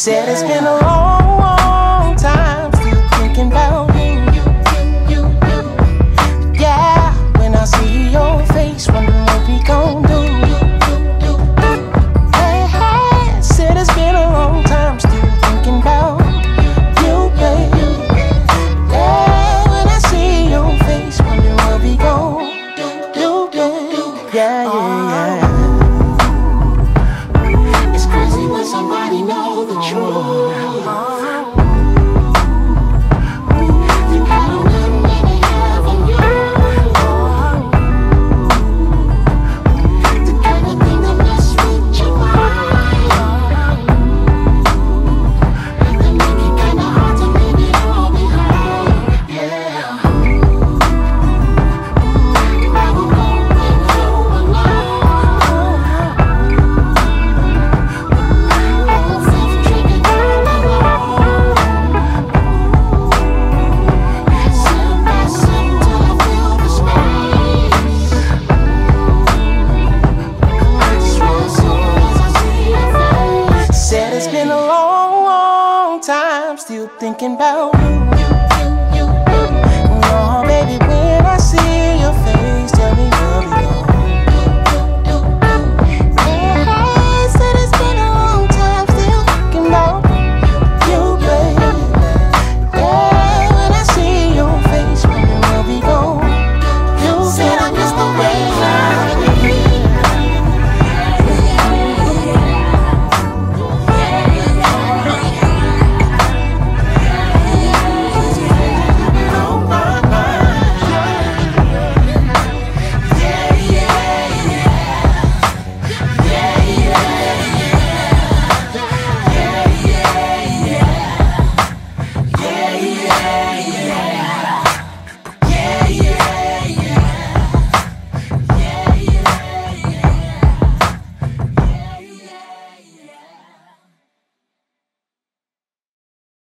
Said it's been a long, long time, still thinking about you. Yeah, when I see your face, wondering what we gon' do. Hey, hey, said it's been a long time, still thinking about you, baby. Yeah, when I see your face, wondering what we gon' do, baby. Yeah, yeah, yeah. It's crazy when somebody knows the truth. It's been a long, long time, still thinking about you.